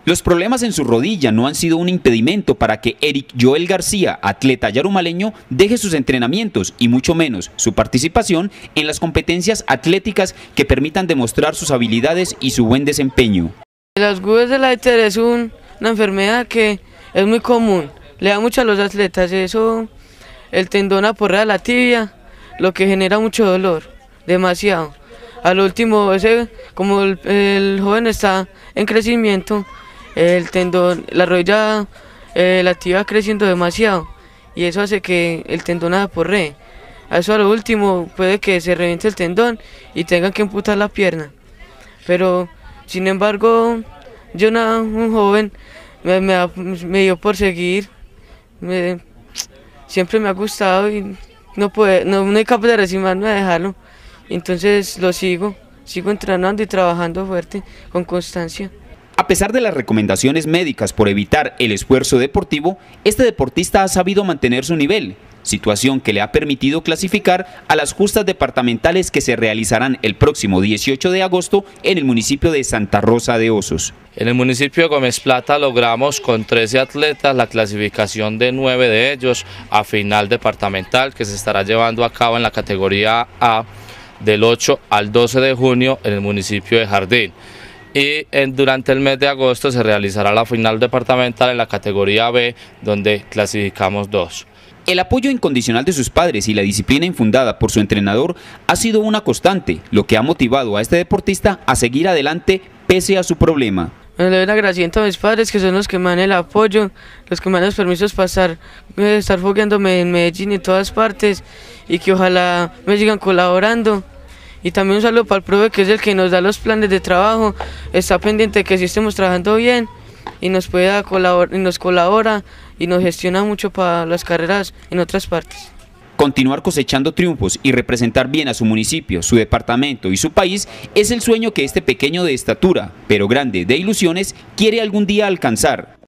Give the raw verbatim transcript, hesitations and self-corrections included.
Los problemas en su rodilla no han sido un impedimento para que Eric Joel García, atleta yarumaleño, deje sus entrenamientos y mucho menos su participación en las competencias atléticas que permitan demostrar sus habilidades y su buen desempeño. Las G U S de Leiter es un, una enfermedad que es muy común, le da mucho a los atletas, eso, el tendón aporrea la tibia, lo que genera mucho dolor, demasiado. Al último, ese, como el, el joven está en crecimiento, el tendón, la rodilla, eh, la tibia creciendo demasiado y eso hace que el tendón aporree. A eso a lo último puede que se reviente el tendón y tengan que amputar la pierna. Pero sin embargo, yo una, un joven me, me, me dio por seguir, me, siempre me ha gustado y no, puede, no, no hay capaz de resignarme a dejarlo. Entonces lo sigo, sigo entrenando y trabajando fuerte, con constancia. A pesar de las recomendaciones médicas por evitar el esfuerzo deportivo, este deportista ha sabido mantener su nivel, situación que le ha permitido clasificar a las justas departamentales que se realizarán el próximo dieciocho de agosto en el municipio de Santa Rosa de Osos. En el municipio de Gómez Plata logramos con trece atletas la clasificación de nueve de ellos a final departamental que se estará llevando a cabo en la categoría A del ocho al doce de junio en el municipio de Jardín. Y en, durante el mes de agosto se realizará la final departamental en la categoría B, donde clasificamos dos. El apoyo incondicional de sus padres y la disciplina infundada por su entrenador ha sido una constante, lo que ha motivado a este deportista a seguir adelante pese a su problema. Le doy un agradecimiento a mis padres, que son los que me dan el apoyo, los que me dan los permisos para estar, estar fogueándome en Medellín y en todas partes, y que ojalá me sigan colaborando. Y también un saludo para el profe, que es el que nos da los planes de trabajo, está pendiente de que si estemos trabajando bien y nos pueda colaborar, y nos colabora y nos gestiona mucho para las carreras en otras partes. Continuar cosechando triunfos y representar bien a su municipio, su departamento y su país es el sueño que este pequeño de estatura, pero grande de ilusiones, quiere algún día alcanzar.